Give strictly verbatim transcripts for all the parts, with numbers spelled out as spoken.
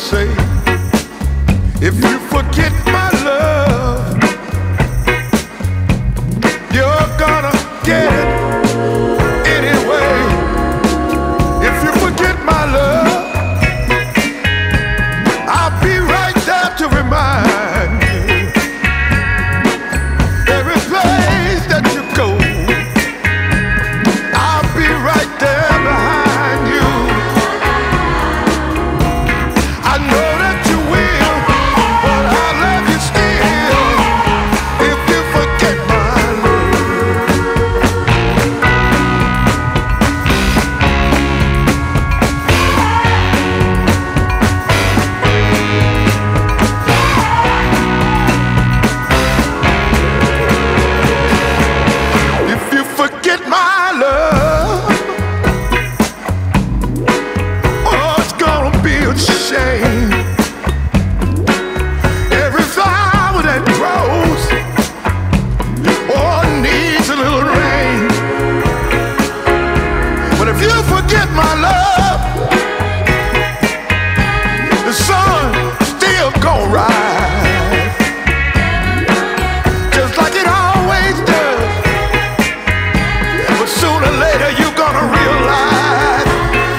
say, if you forget my love, you're gonna get it anyway. If you forget my love, I'll be right there to remind you. Every place that you go, I'll be right there behind you. I know that you will, but I love you still. If you forget my If you forget my love, oh, it's gonna be a shame. Every flower that grows, oh, needs a little rain. But if you forget my love, the sun still gonna rise, just like it always does. But sooner or later you're gonna realize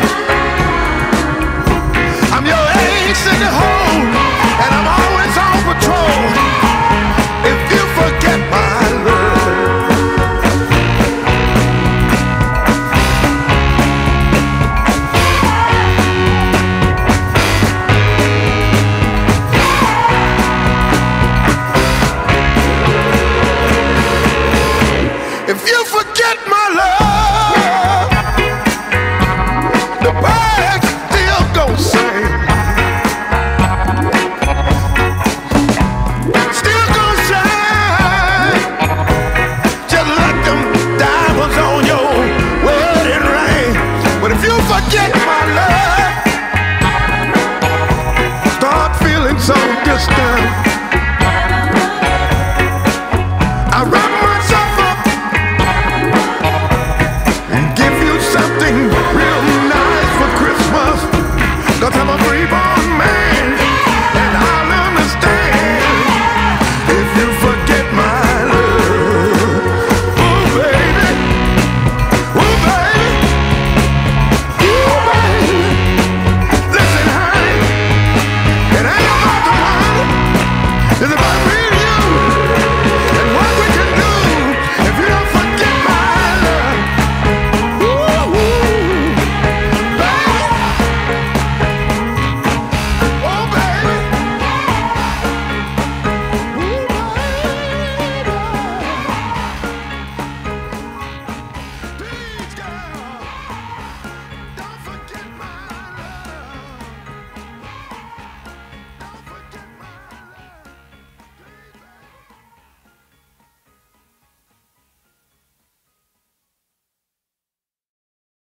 I'm your ace in the hole, and I'm always on patrol. If you forget my love, if you forget my love, the birds still gon' sing, still gon' shine, just like them diamonds on your wedding ring. But if you forget my love, start feeling so distant, I wrap myself up and give you something real nice for Christmas, 'cause I'm a free boy.